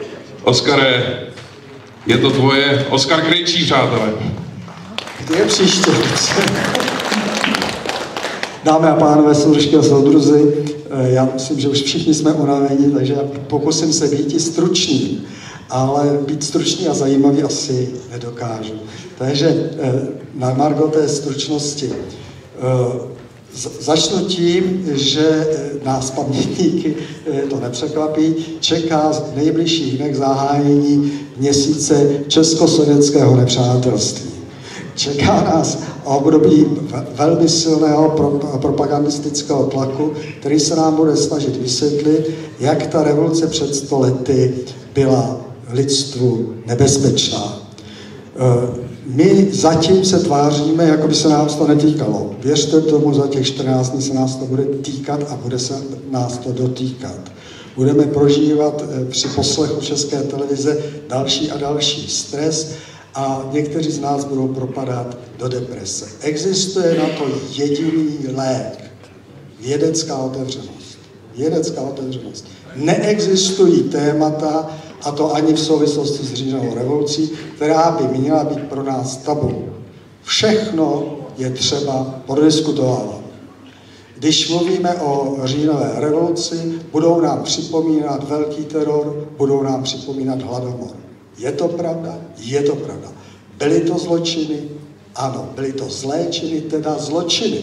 Oskare, je to tvoje. Oskar Krejčí, přátelé. Kdy je příště? Dámy a pánové, soudružky a soudruzi, já myslím, že už všichni jsme unavení, takže já pokusím se být i stručný, ale být stručný a zajímavý asi nedokážu. Takže na margo té stručnosti začnu tím, že nás pamětníky to nepřekvapí, čeká v nejbližších dnech zahájení měsíce československého nepřátelství. Čeká nás období velmi silného propagandistického tlaku, který se nám bude snažit vysvětlit, jak ta revoluce před 100 lety byla lidstvu nebezpečná. My zatím se tváříme, jako by se nás to netýkalo. Věřte tomu, za těch 14 dní se nás to bude týkat a bude se nás to dotýkat. Budeme prožívat při poslechu České televize další a další stres a někteří z nás budou propadat do deprese. Existuje na to jediný lék. Vědecká otevřenost. Vědecká otevřenost. Neexistují témata, a to ani v souvislosti s říjnovou revolucí, která by měla být pro nás tabu. Všechno je třeba prodiskutovávat. Když mluvíme o říjnové revoluci, budou nám připomínat velký teror, budou nám připomínat hladomor. Je to pravda? Je to pravda. Byly to zločiny? Ano, byly to zlé činy, teda zločiny.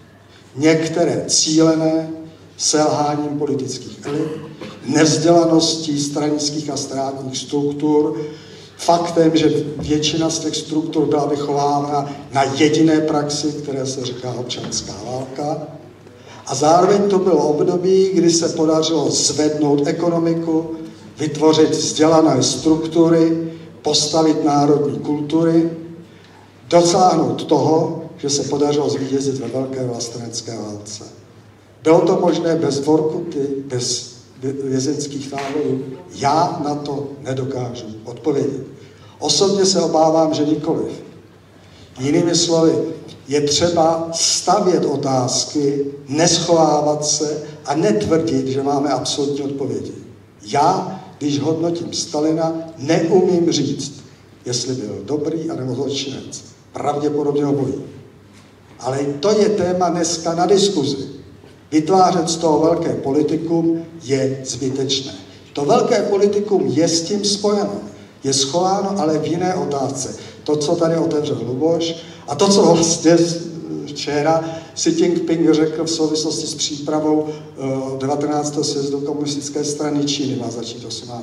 Některé cílené, selháním politických elit, nevzdělaností stranických a státních struktur, faktem, že většina z těch struktur byla vychována na jediné praxi, které se říká občanská válka. A zároveň to bylo období, kdy se podařilo zvednout ekonomiku, vytvořit vzdělané struktury, postavit národní kultury, dosáhnout toho, že se podařilo zvítězit ve velké vlastenecké válce. Bylo to možné bez Vorkuty, bez vězeňských táborů? Já na to nedokážu odpovědět. Osobně se obávám, že nikoliv. Jinými slovy, je třeba stavět otázky, neschovávat se a netvrdit, že máme absolutní odpovědi. Já, když hodnotím Stalina, neumím říct, jestli byl dobrý anebo zločinec. Pravděpodobně obojí. Ale to je téma dneska na diskuzi. Vytvářet z toho velké politikum je zbytečné. To velké politikum je s tím spojeno. Je schováno, ale v jiné otázce. To, co tady otevřel Luboš a to, co vlastně včera Xi Jinping řekl v souvislosti s přípravou 19. sjezdu komunistické strany Číny, má začít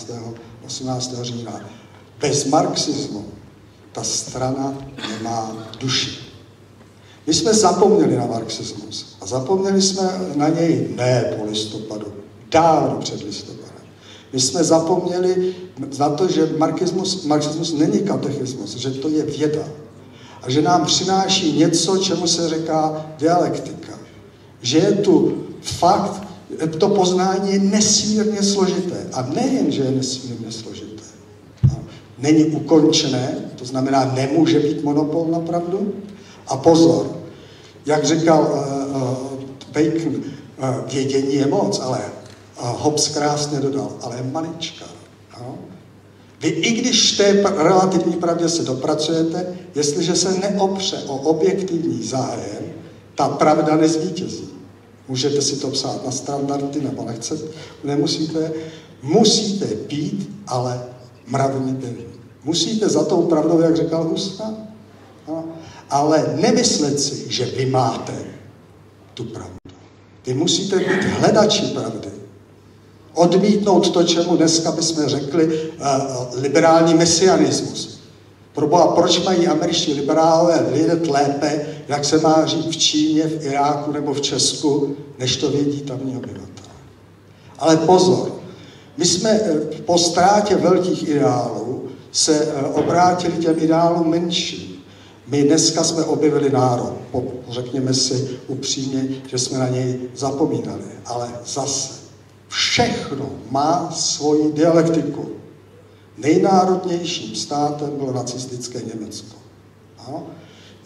18. října. Bez marxismu ta strana nemá duši. My jsme zapomněli na marxismus a zapomněli jsme na něj ne po listopadu, dávno před listopadem. My jsme zapomněli na to, že marxismus není katechismus, že to je věda a že nám přináší něco, čemu se říká dialektika. Že je tu fakt, to poznání je nesmírně složité a nejen, že je nesmírně složité. Není ukončené, to znamená, nemůže být monopol na pravdu. A pozor, jak říkal Bacon, vědění je moc, ale Hobbes krásně dodal, ale malička. No? Vy i když v té relativní pravdě se dopracujete, jestliže se neopře o objektivní zájem, ta pravda nezvítězí. Můžete si to psát na standardy, nebo nechcete, nemusíte. Musíte být, ale mravníte vy. Musíte za tou pravdou, jak říkal Husa, no? Ale nemyslet si, že vy máte tu pravdu. Vy musíte být hledači pravdy. Odmítnout to, čemu dneska bychom řekli liberální mesianismus. Proboha, proč mají američtí liberálové vědět lépe, jak se má žít v Číně, v Iráku nebo v Česku, než to vědí tamní obyvatelé. Ale pozor, my jsme po ztrátě velkých ideálů se obrátili těm ideálům menším. My dneska jsme objevili národ, řekněme si upřímně, že jsme na něj zapomínali, ale zase všechno má svoji dialektiku. Nejnárodnějším státem bylo nacistické Německo. Ano?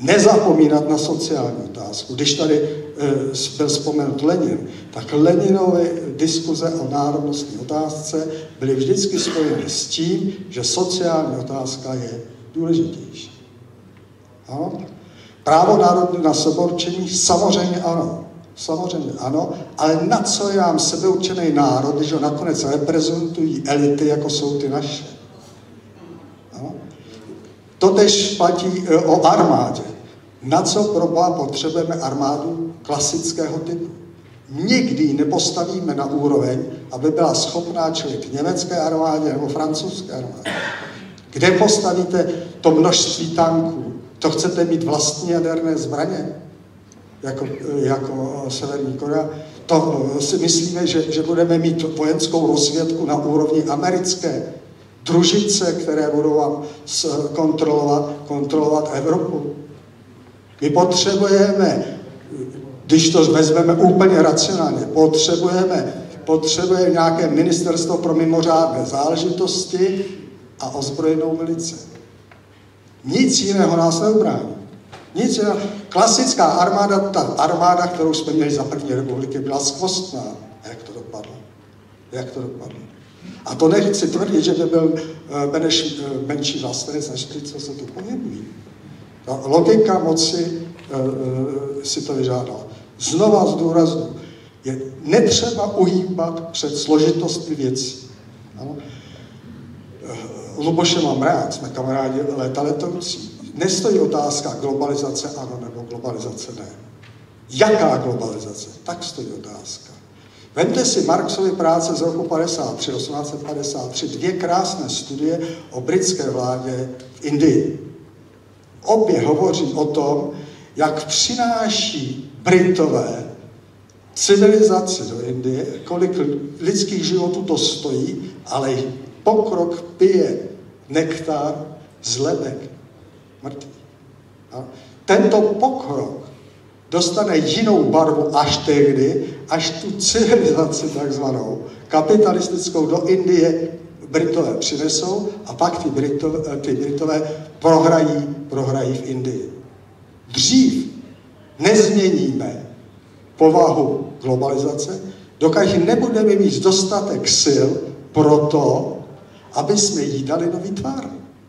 Nezapomínat na sociální otázku. Když tady byl vzpomenut Lenin, tak Leninovy diskuze o národnostní otázce byly vždycky spojeny s tím, že sociální otázka je důležitější. Ano? Právo národní na sebeurčení samozřejmě ano. Samozřejmě ano, ale na co je nám sebeurčený národ, když ho nakonec reprezentují elity, jako jsou ty naše. Ano? Totež platí o armádě. Na co proboha potřebujeme armádu klasického typu? Nikdy ji nepostavíme na úroveň, aby byla schopná čelit německé armádě nebo francouzské armádě. Kde postavíte to množství tanků? To chcete mít vlastní jaderné zbraně? Jako Severní Korea? To si myslíme, že budeme mít vojenskou rozvědku na úrovni americké? Družice, které budou vám kontrolovat Evropu? My potřebujeme, když to vezmeme úplně racionálně, potřebujeme nějaké ministerstvo pro mimořádné záležitosti a ozbrojenou milici. Nic jiného nás neubrání. Nic jiného. Klasická armáda, ta armáda, kterou jsme měli za první republiky, byla skvostná. A jak to dopadlo? Jak to dopadlo? A to nechci tvrdit, že by byl Beneš menší vlastenec než ty, co se tu pohybují. Ta logika moci si to vyžádala. Znova zdůraznuju, je netřeba uhýbat před složitostmi věcí. Ano? Luboše mám rád, jsme kamarádi léta letoucí. Nestojí otázka globalizace ano nebo globalizace ne. Jaká globalizace? Tak stojí otázka. Vemte si Marxovy práce z roku 1853, dvě krásné studie o britské vládě v Indii. Obě hovoří o tom, jak přináší Britové civilizaci do Indie, kolik lidských životů to stojí, ale pokrok pije nektar z lebek mrtvých. Tento pokrok dostane jinou barvu až tehdy, až tu civilizaci takzvanou kapitalistickou do Indie Britové přinesou a pak ty Britové prohrají v Indii. Dřív nezměníme povahu globalizace, dokud nebudeme mít dostatek sil pro to, aby jsme jí dali nový tvar.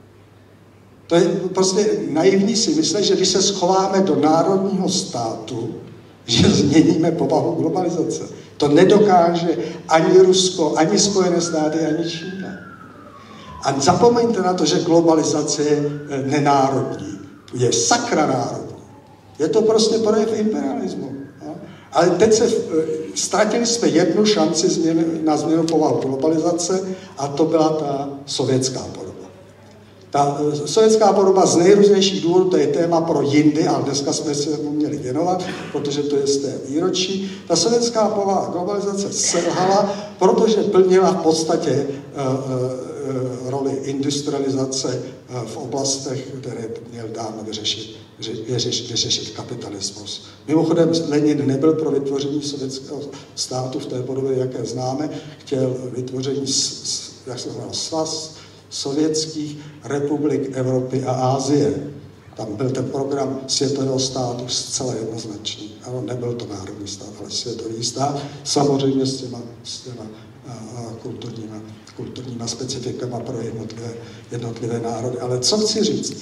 To je prostě naivní si myslet, že když se schováme do národního státu, že změníme povahu globalizace. To nedokáže ani Rusko, ani Spojené státy, ani Čína. A zapomeňte na to, že globalizace je nenárodní. Je sakra národní. Je to prostě projev imperialismu. Ale teď ztratili jsme jednu šanci na změnu povahu globalizace a to byla ta sovětská podoba. Ta sovětská podoba z nejrůznějších důvodů, to je téma pro jindy, ale dneska jsme se mu měli věnovat, protože to je z té výročí. Ta sovětská povaha globalizace selhala, protože plnila v podstatě roli industrializace v oblastech, které měl dávno vyřešit kapitalismus. Mimochodem, Lenin nebyl pro vytvoření sovětského státu v té podobě, jaké známe, chtěl vytvoření, jak se jmenoval, Svaz sovětských republik Evropy a Asie. Tam byl ten program světového státu zcela jednoznačný. Ano, nebyl to národní stát, ale světový stát, samozřejmě s těma kulturníma specifikama pro jednotlivé národy. Ale co chci říct?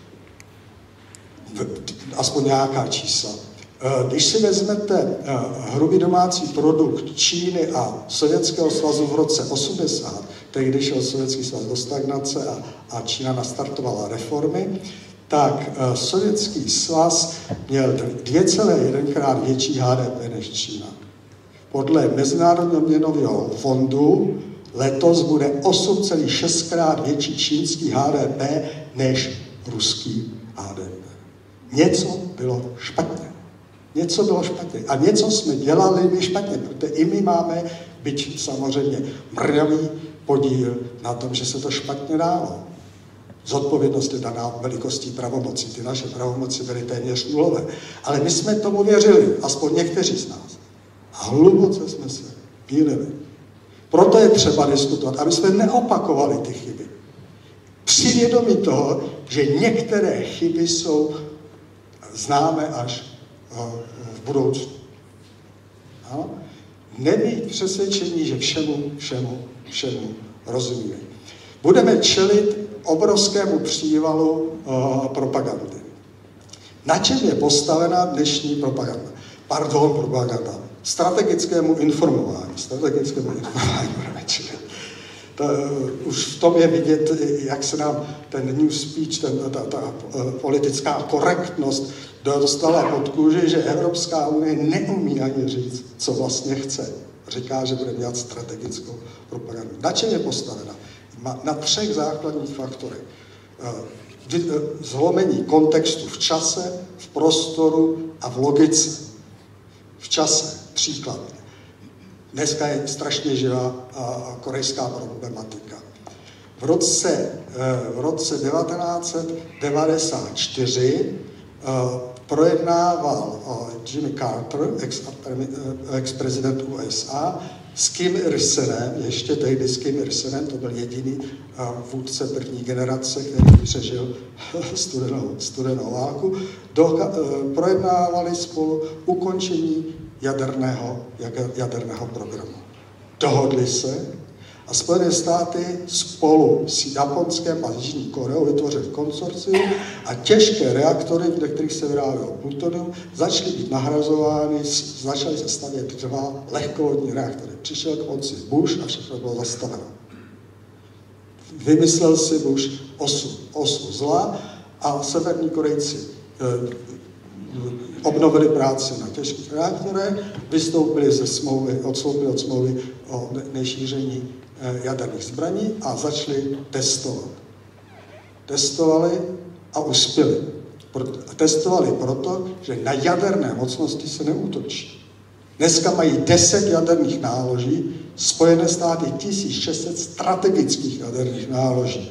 Aspoň nějaká čísla. Když si vezmete hrubý domácí produkt Číny a Sovětského svazu v roce 80, tehdy šel Sovětský svaz do stagnace a Čína nastartovala reformy, tak Sovětský svaz měl 2,1krát větší HDP než Čína. Podle Mezinárodního měnového fondu letos bude 8,6krát větší čínský HDP než ruský HDP. Něco bylo špatně. Něco bylo špatně. A něco jsme dělali my špatně, protože i my máme, byť samozřejmě mrňavý podíl na tom, že se to špatně dálo. Zodpovědnost je daná velikostí pravomocí. Ty naše pravomoci byly téměř nulové. Ale my jsme tomu věřili, aspoň někteří z nás. A hluboce jsme se mýlili. Proto je třeba diskutovat, aby jsme neopakovali ty chyby. Při vědomí toho, že některé chyby jsou známe až v budoucnu. Ano? Nemít přesvědčení, že všemu rozumíme. Budeme čelit obrovskému přívalu propagandy. Na čem je postavena dnešní propaganda? Propaganda. Strategickému informování budeme čelit. Už v tom je vidět, jak se nám ten new speech, ta politická korektnost dostala pod kůži, že Evropská unie neumí ani říct, co vlastně chce. Říká, že bude dělat strategickou propagandu. Na čem je postavena? Na 3 základních faktorech. Zlomení kontextu v čase, v prostoru a v logice. V čase, příklad. Dneska je strašně živá korejská problematika. V roce 1994 projednával Jimmy Carter, ex-prezident USA, s Kim Il-senem, ještě tehdy s Kim Il-senem, to byl jediný vůdce první generace, který přežil studenou válku, projednávali spolu ukončení jaderného programu. Dohodli se a Spojené státy spolu s Japonskem a Jižní Koreou vytvořili konsorcium a těžké reaktory, ve kterých se vyrábělo plutonium, začaly být nahrazovány, začaly se stavět 2 lehkovodní reaktory. Přišel k moci Bush a všechno bylo zastaveno. Vymyslel si Bush osu zla a severní Korejci obnovili práci na těžkých reaktorech, vystoupili odstoupili od smlouvy o nešíření jaderných zbraní a začali testovat. Testovali a uspěli. Testovali proto, že na jaderné mocnosti se neútočí. Dneska mají 10 jaderných náloží, Spojené státy 1600 strategických jaderných náloží.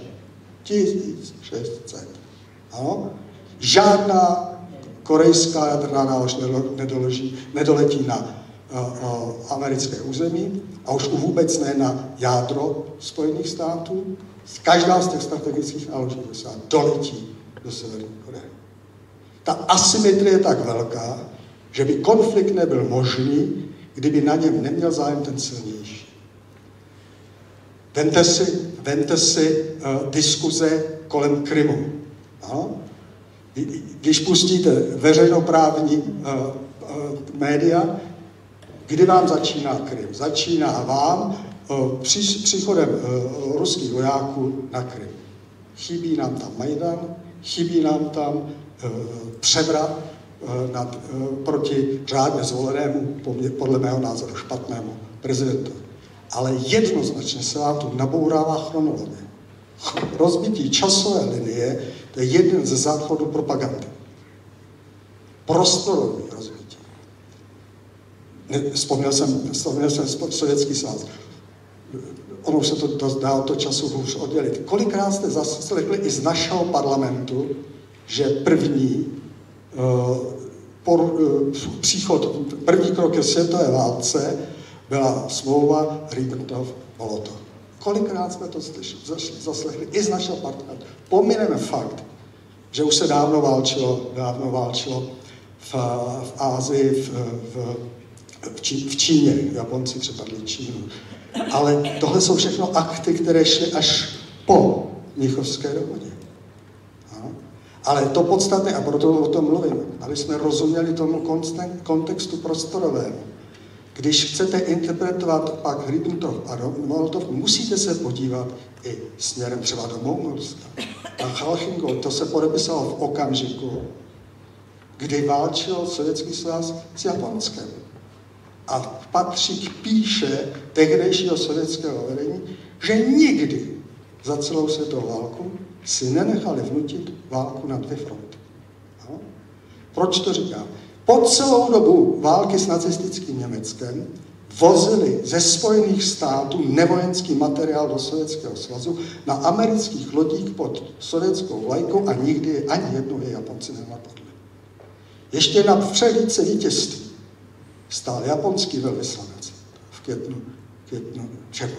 1600. Ano? Žádná korejská jaderná nálož nedoletí na americké území a už vůbec ne na jádro Spojených států. Každá z těch strategických náloží doletí do Severní Koreje. Ta asymetrie je tak velká, že by konflikt nebyl možný, kdyby na něm neměl zájem ten silnější. Vemte si diskuze kolem Krymu. Ano? Když pustíte veřejnoprávní média, kdy vám začíná Krym? Začíná vám příchodem ruských vojáků na Krym. Chybí nám tam Majdan, chybí nám tam převrat proti řádně zvolenému, podle mého názoru špatnému prezidentovi. Ale jednoznačně se vám tu nabourává chronologie. Rozbití časové linie, to je jeden ze záchodů propagandy. Prostorový rozbití. Vzpomněl jsem Sovětský svaz. Ono už se to dá od toho času hůř oddělit. Kolikrát jste zaslechli i z našeho parlamentu, že první krok ke světové válce byla smlouva Ribbentrop-Molotov. Kolikrát jsme to zaslechli i z našeho parlamentu. Pomineme fakt, že už se dávno válčilo v Ázii, v Číně. Japonci přepadli Čínu. Ale tohle jsou všechno akty, které šly až po Mnichovské dohodě. Ale to podstatné, a proto o tom mluvím, aby jsme rozuměli tomu kontextu prostorovému. Když chcete interpretovat pak Ribbentrop a Molotov, musíte se podívat i směrem třeba do Mongolska. A Chalchingo, to se podepisalo v okamžiku, kdy válčil Sovětský svaz s Japonskem. A patří píše tehdejšího sovětského vedení, že nikdy za celou světovou válku si nenechali vnutit válku na 2 fronty. No? Proč to říkám? Po celou dobu války s nacistickým Německem vozili ze Spojených států nevojenský materiál do Sovětského svazu na amerických lodích pod sovětskou vlajkou a nikdy ani jednou je Japonci nenapadli. Ještě na přehlídce vítězství stál japonský velvyslanec v červnu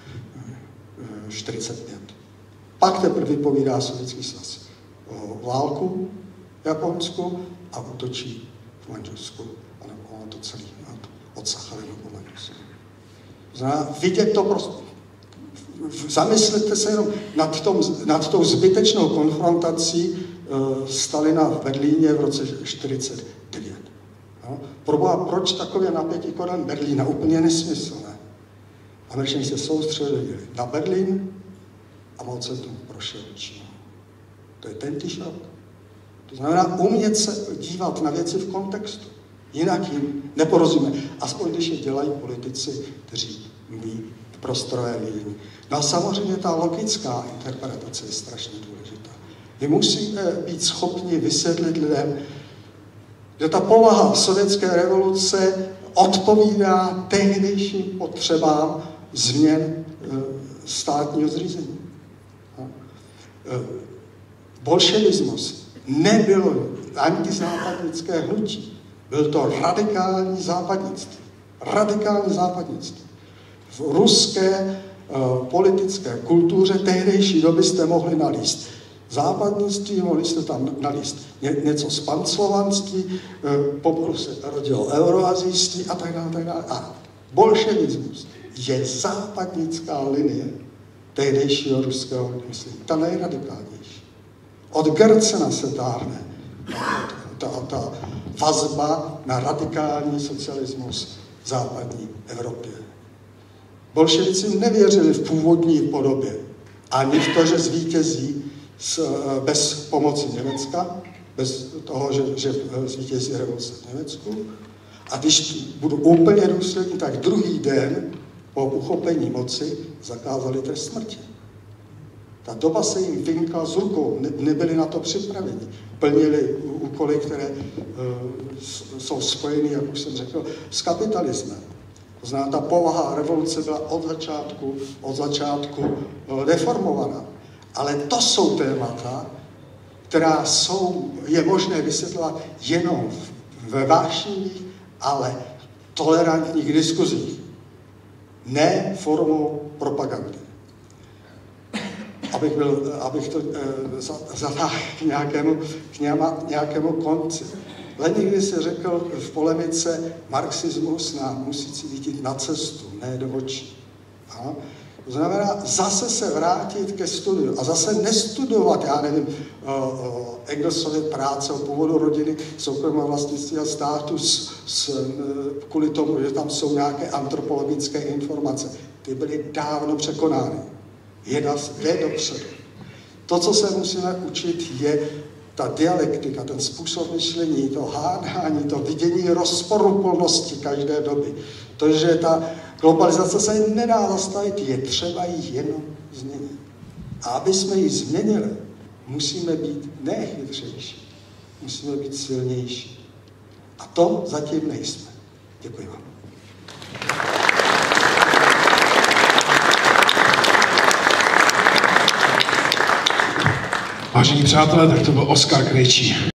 45. Pak teprve vypovídá Sovětský svaz o válku Japonsku a útočí v Maďarsku, anebo ono to celé od Sacharinu po Maďarsku. Znamená, vidět to prostě. Zamyslete se jenom nad tou zbytečnou konfrontací Stalina v Berlíně v roce 1949. No? Proboha, proč takové napětí kolem Berlína? Úplně nesmyslné. Američané se soustředili na Berlín a Mao Tse-tung prošel Čínu. To je tentýž rok. To znamená umět se dívat na věci v kontextu. Jinak jim neporozumíme. Aspoň když je dělají politici, kteří mluví v prostorové mínění. No a samozřejmě ta logická interpretace je strašně důležitá. My musíme být schopni vysvětlit lidem, že ta povaha sovětské revoluce odpovídá tehdejším potřebám změn státního zřízení. Bolševismus nebylo antizápadnické hnutí, byl to radikální západnictví. Radikální západnictví. V ruské politické kultuře tehdejší doby jste mohli nalíst západnictví, mohli jste tam nalíst něco z panslovanství, pomalu se rodilo euroazijství a tak dále, tak dále. A bolševismus je západnická linie tehdejšího ruského myslím, ta nejradikálnější. Od Gercena se táhne ta vazba na radikální socialismus v západní Evropě. Bolševici nevěřili v původní podobě, ani v to, že zvítězí bez pomoci Německa, bez toho, že zvítězí revoluce v Německu. A když budu úplně důsledný, tak druhý den po uchopení moci zakázali trest smrti. Ta doba se jim vymkla z rukou, nebyli na to připraveni. Plnili úkoly, které jsou spojeny, jak už jsem řekl, s kapitalismem. To znamená, ta povaha revoluce byla od začátku deformovaná. Ale to jsou témata, která je možné vysvětlovat jenom ve vášnivých, ale tolerantních diskuzích. Ne formou propagandy. Abych to zatáhl k nějakému konci. Lenin když si řekl v polemice, marxismus nám musí cítit na cestu, ne do očí. To znamená zase se vrátit ke studiu a zase nestudovat, já nevím, Engelsovy práce o původu rodiny, soukromého vlastnictví a státu kvůli tomu, že tam jsou nějaké antropologické informace. Ty byly dávno překonány. Jde dopředu. To, co se musíme učit, je ta dialektika, ten způsob myšlení, to hádání, to vidění rozporuplnosti každé doby. To, že ta globalizace se nedá zastavit, je třeba ji jenom změnit. A aby jsme ji změnili, musíme být ne chytřejší, musíme být silnější. A to zatím nejsme. Děkuji vám. Vážení přátelé, tak to byl Oskar Krejčí.